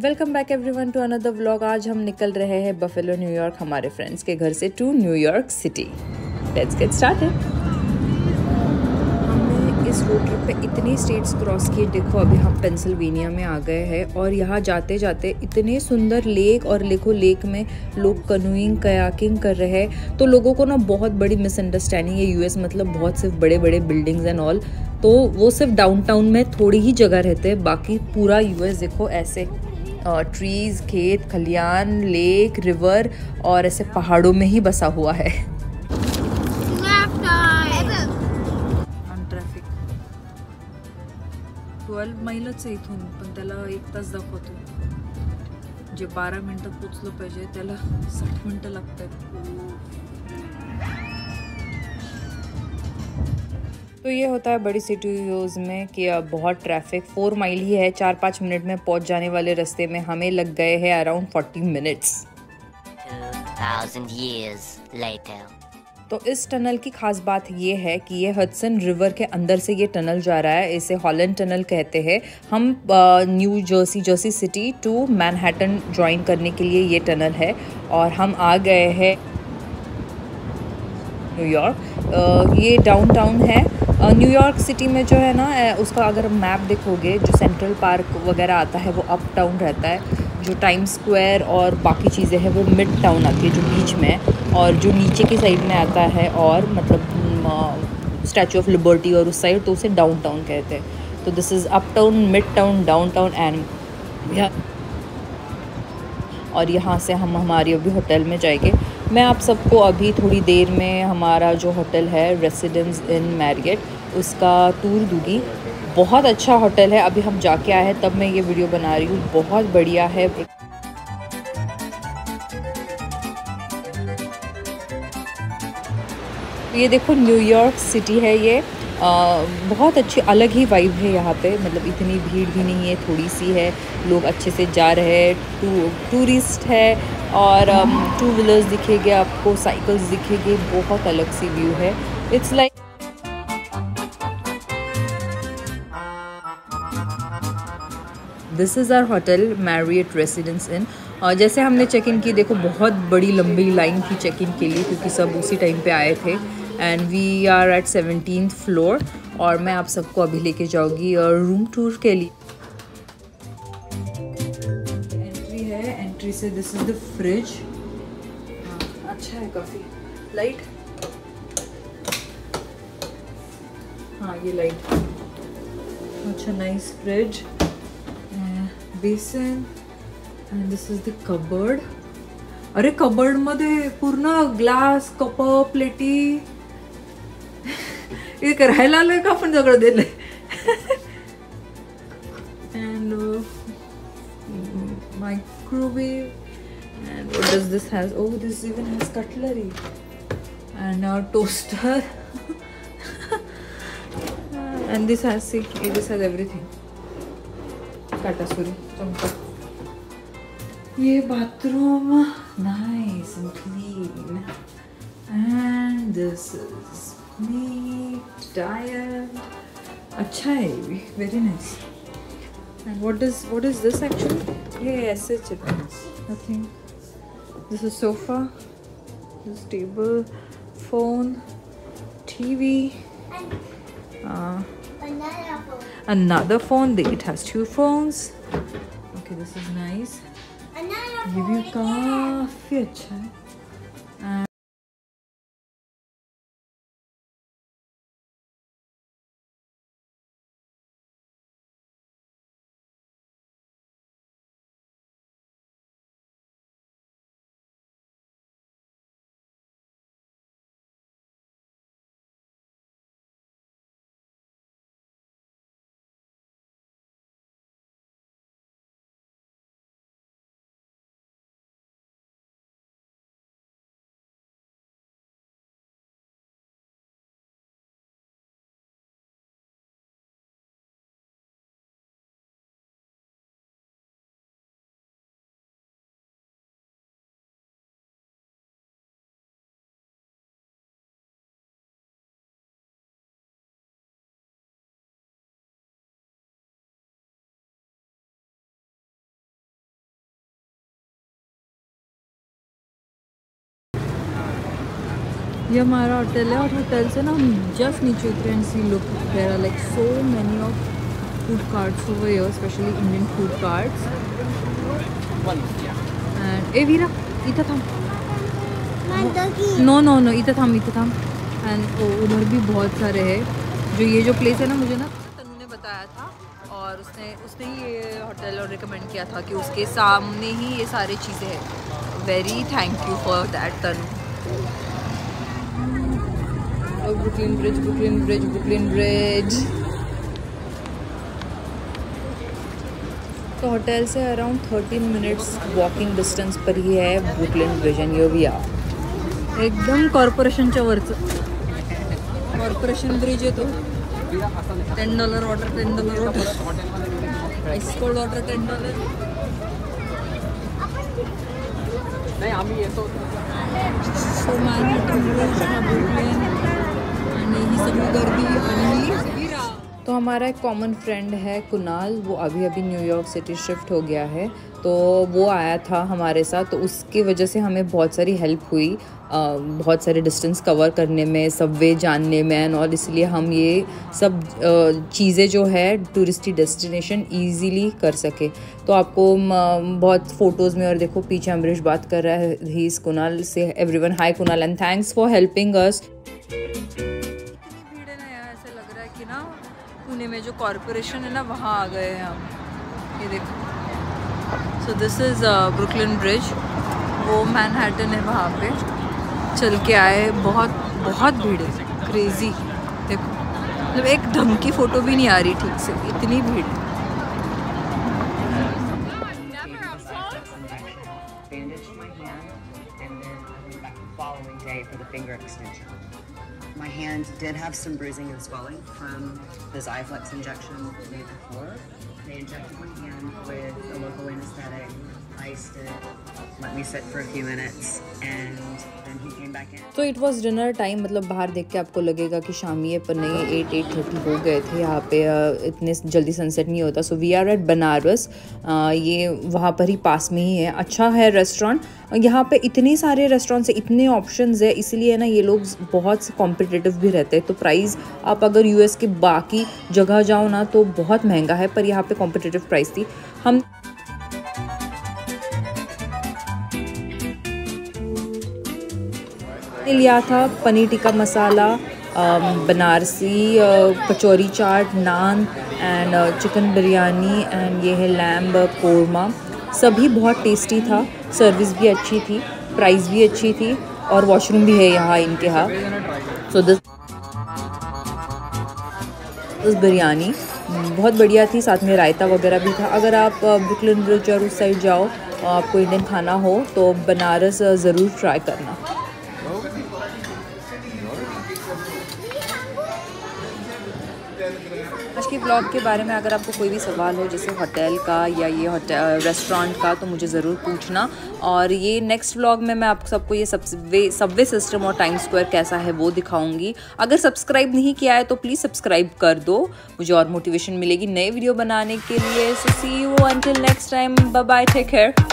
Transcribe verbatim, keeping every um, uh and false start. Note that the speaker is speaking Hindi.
Welcome back everyone to another vlog. आज हम निकल रहे हैं बफेलो न्यूयॉर्क हमारे फ्रेंड्स के घर से to New York city. Let's get started. हमने इस रोड ट्रिप पे इतनी स्टेट्स क्रॉस किए। देखो अभी हम पेंसिल्वेनिया में आ गए हैं और यहाँ जाते जाते इतने सुंदर लेक, और देखो लेक में लोग कनूइंग कयाकिंग कर रहे हैं। तो लोगों को ना बहुत बड़ी मिसअंडरस्टैंडिंग है, यूएस मतलब बहुत सिर्फ बड़े बड़े बिल्डिंग्स एंड ऑल। तो वो सिर्फ डाउनटाउन में थोड़ी ही जगह रहते हैं, बाकी पूरा यूएस देखो ऐसे ट्रीज, खेत खलियान, लेक, रिवर और ऐसे पहाड़ों में ही बसा हुआ है। ट्रॅफिक ट्वेल्व मैलच आहे इथून, पण त्याला एक तास दाखवतो। जे बारा मिनिटात पोचलं पाहिजे त्याला साठ मिनिटं लागतात। तो ये होता है बड़ी सिटीज़ में कि बहुत ट्रैफिक। फोर माइल ही है, चार पाँच मिनट में पहुंच जाने वाले रास्ते में हमें लग गए हैं अराउंड फोर्टी मिनट्स। तो इस टनल की खास बात ये है कि ये हडसन रिवर के अंदर से ये टनल जा रहा है। इसे हॉलैंड टनल कहते हैं। हम New Jersey Jersey City to Manhattan join करने के लिए ये टनल है और हम आ गए हैं न्यूयॉर्क। ये डाउनटाउन है। न्यूयॉर्क सिटी में जो है ना, उसका अगर मैप देखोगे, जो सेंट्रल पार्क वगैरह आता है वो अप टाउन रहता है। जो टाइम स्क्वायर और बाकी चीज़ें हैं वो मिड टाउन आती है जो बीच में, और जो नीचे की साइड में आता है और मतलब स्टैचू ऑफ लिबर्टी और उस साइड, तो उसे डाउन टाउन कहते हैं। तो this is uptown, midtown, downtown and और यहाँ से हम हमारी अभी होटल में जाएंगे। मैं आप सबको अभी थोड़ी देर में हमारा जो होटल है रेसिडेंस इन मैरियट, उसका टूर दूंगी। बहुत अच्छा होटल है, अभी हम जाके आए हैं तब मैं ये वीडियो बना रही हूँ। बहुत बढ़िया है। ये देखो न्यूयॉर्क सिटी है ये। आ, बहुत अच्छी अलग ही वाइब है यहाँ पे। मतलब इतनी भीड़ भी नहीं है, थोड़ी सी है। लोग अच्छे से जा रहे हैं। टू टूरिस्ट है और टू व्हीलर्स दिखेंगे आपको, साइकिल्स दिखेंगे। बहुत अलग सी व्यू है। It's like this is our hotel Marriott Residence Inn. और जैसे हमने चेक इन की, देखो बहुत बड़ी लंबी लाइन थी चेक इन के लिए, क्योंकि सब उसी टाइम पे आए थे। And we are at seventeenth floor और मैं आप सबको अभी लेके जाऊँगी रूम टूर के लिए। एंट्री है, एंट्री से दिस इज द फ्रिज। अच्छा है काफ़ी। लाइट, हाँ ये लाइट। अच्छा nice fridge, basin and this is the cupboard. अरे कबर्ड मध्ये पूर्ण ग्लास, कप, प्लेटी हे करायला आलोय का आपण सगळं दिलंय। and uh, microwave and what does this has? Oh, this even has cutlery and a toaster and this has see, this has everything. काटा सूरी चमचा। ये bathroom nice and clean and this is neat dryer. अच्छा है ये भी, very nice. And what is what is this actually? ये ऐसे चिपकस nothing. This is sofa, this table, phone, TV, another phone. It has two phones. Okay, this is nice. ये भी काफी अच्छा है। ये हमारा होटल है और होटल से ना हम जस्ट नीचे उतरे and see look there are like so many of food carts over here, specially Indian food carts. And a वीरा इधर था, नो नो नो इधर था इधर था. एंड उधर भी बहुत सारे हैं. जो ये जो प्लेस है ना, मुझे ना तनु ने बताया था और उसने उसने ही ये होटल और रिकमेंड किया था कि उसके सामने ही ये सारी चीज़ें हैं. Very thank you for that Tanu. Brooklyn Bridge, Brooklyn Bridge, Brooklyn Bridge. तो होटल से around thirteen minutes walking distance पर ही है Brooklyn Bridge. And yo we are एकदम कॉर्पोरेशनच्या वरचं. कॉर्पोरेशन ब्रिज आहे तो. Ten dollar water, ten dollar water, ice cold water ten dollar. नाही आम्ही येतो. सो मॅनहॅटन ब्रिज, ब्रुकलिन आणि ही सगळी गर्दी. आणि तो हमारा एक कॉमन फ्रेंड है कुणाल, वो अभी अभी न्यूयॉर्क सिटी शिफ्ट हो गया है. तो वो आया था हमारे साथ, तो उसकी वजह से हमें बहुत सारी हेल्प हुई, आ, बहुत सारे डिस्टेंस कवर करने में, सबवे जानने में एंड और. इसलिए हम ये सब चीज़ें जो है टूरिस्टी डेस्टिनेशन इजीली कर सके. तो आपको म, बहुत फ़ोटोज़ में, और देखो पीछे अमरीश बात कर रहा है. He is Kunal. Say everyone hi Kunal and thanks for helping us. Pune में जो कॉर्पोरेशन है ना, वहाँ आ गए हैं हम. ये देखो. So this is Brooklyn Bridge. वो मैनहट्टन है, वहाँ पे चल के आए. बहुत बहुत भीड़ है, क्रेज़ी. देखो मतलब एक ढंग की फ़ोटो भी नहीं आ रही ठीक से, इतनी भीड़. My hand did have some bruising and swelling from the Xiaflex injection made before. They injected my hand with a local anesthetic, iced it, let me sit for a few minutes, and then he came back in. तो इट वॉज डिनर टाइम. मतलब बाहर देख के आपको लगेगा कि शामी है, पर नहीं, एट एट थर्टी हो गए थे. यहाँ पे इतने जल्दी सनसेट नहीं होता. So we are at Banaras. ये वहाँ पर ही पास में ही है. अच्छा है रेस्टोरेंट. यहाँ पे इतने सारे रेस्टोरेंट्स है, इतने ऑप्शंस है, इसलिए ना ये लोग बहुत कॉम्पिटिटिव भी रहते हैं. तो प्राइस आप अगर यूएस के बाकी जगह जाओ ना तो बहुत महंगा है, पर यहाँ पे कॉम्पिटिटिव प्राइस थी. हम लिया था paneer tikka masala, Banarasi kachori chaat, naan and chicken biryani and ये है लैम्ब कोरमा. सभी बहुत टेस्टी था. सर्विस भी अच्छी थी, प्राइस भी अच्छी थी, और वॉशरूम भी है यहाँ इनके यहाँ. सो दिस दिस बिरयानी बहुत बढ़िया थी. साथ में रायता वगैरह भी था. अगर आप ब्रुकलिन ब्रिज और उस साइड जाओ, आपको इंडियन खाना हो, तो बनारस ज़रूर ट्राई करना. आज के ब्लॉग के बारे में अगर आपको कोई भी सवाल हो, जैसे होटल का या ये होटल रेस्टोरेंट का, तो मुझे ज़रूर पूछना. और ये नेक्स्ट व्लॉग में मैं आप सबको ये सबवे सबवे सिस्टम और टाइम स्क्वायर कैसा है वो दिखाऊंगी. अगर सब्सक्राइब नहीं किया है तो प्लीज़ सब्सक्राइब कर दो, मुझे और मोटिवेशन मिलेगी नए वीडियो बनाने के लिए. So see you until next time. Bye bye, take care.